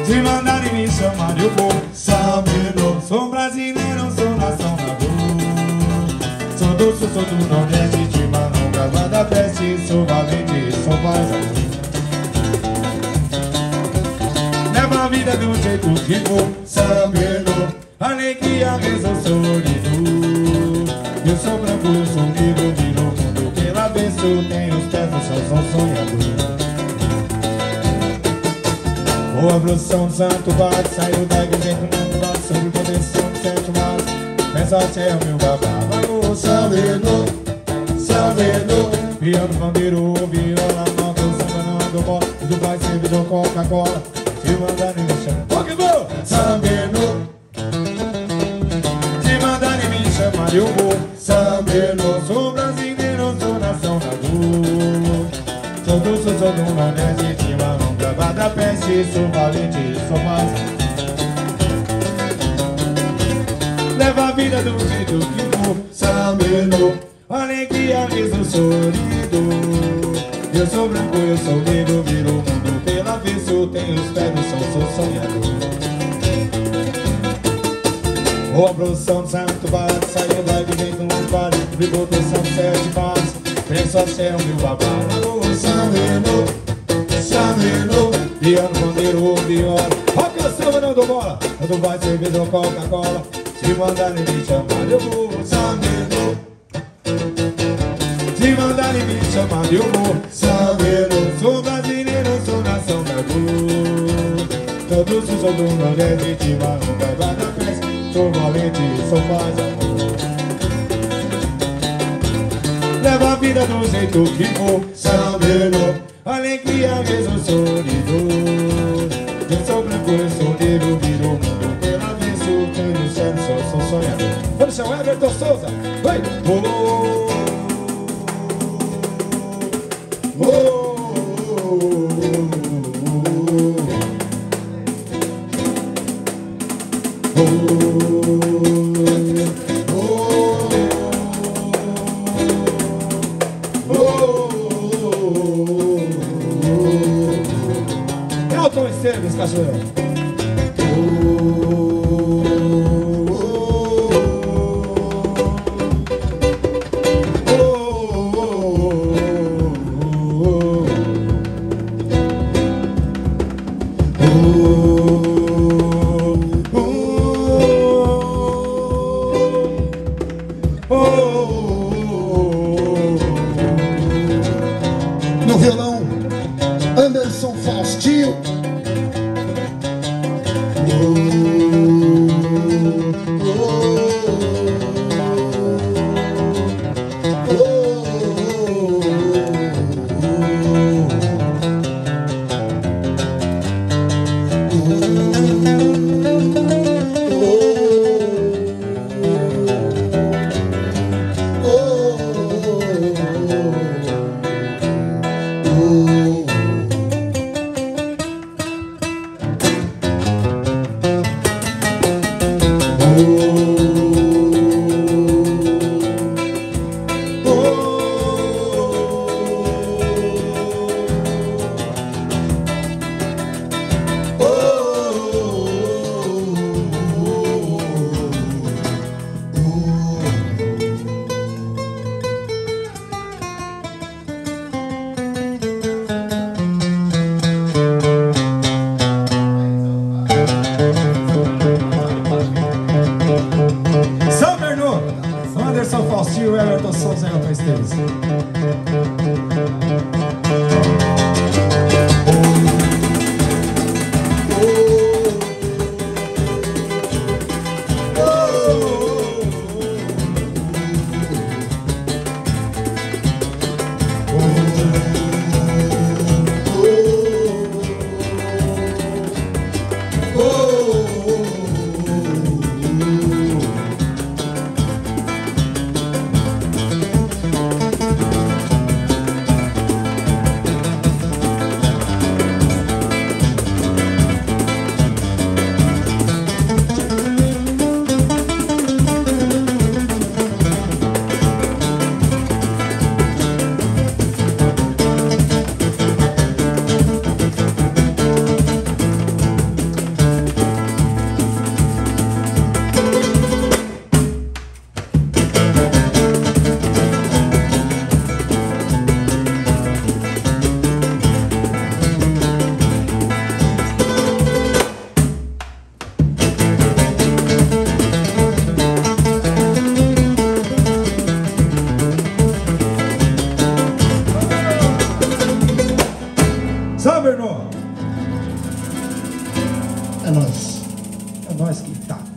Se mandarem me chamar eu vou saber. Sou brasileiro, sou nação da dor. Sou do sul, sou do nordeste, de Marão, Casa da Peste. Sou valente, sou vazador. Levo a vida do jeito que vou sabendo. Alegria, riso, sorriso. Eu sou branco, eu sou negro, viro o mundo pela avesso. Tenho os pés no chão, sou sonhador. Boa evolução do santo bate, saiu da igreja do bate, sobre proteção do sete mares. Pensa se é o meu babá, sabendo, sabendo. Piano, bandeiro, viola, nota, samba, não do bola. Do pai, servidor, Coca-Cola. Se mandarem me chamar, Pokémon, sabendo. Se mandarem me chamar, eu vou sabendo. Sou brasileiro, sou nação da dor. Sou do sul, sou do nordeste, de Marão, Casa da Peste. Sou valente, sou mais. Levo a vida do jeito que vou sabendo. Alegria, riso, sorrido. Eu sou branco, eu sou negro, viro o mundo pela avesso. Tenho os pés no chão, sou sonhador. Boa produção do santo bate, saiu da igreja do vale. De proteção de sete mares. Penso a ser o meu babá, sabendo, sabendo. Piano, bandeiro, viola. Rock o samba, não dou bola. Quando vai cerveja ou Coca-Cola. Se mandarem me chamar, eu vou sabendo. Se mandarem me chamar, eu vou sabendo. Sou brasileiro, sou nação da dor. Sou do sul, sou do nordeste, de Marão, Casa da Peste. Sou valente, sou paz, amor. Levo a vida do jeito que vou sabendo. Alegria, riso, sorriso. Eu sou branco, eu sou negro, viro o mundo pela avesso. Tenho o céu, sou sonhador. Vamos chamar Everton Souza. Vai! Elton Esteves, cachoeira. No violão, Anderson Faustinho. Bernô? É nóis. É nós que tá.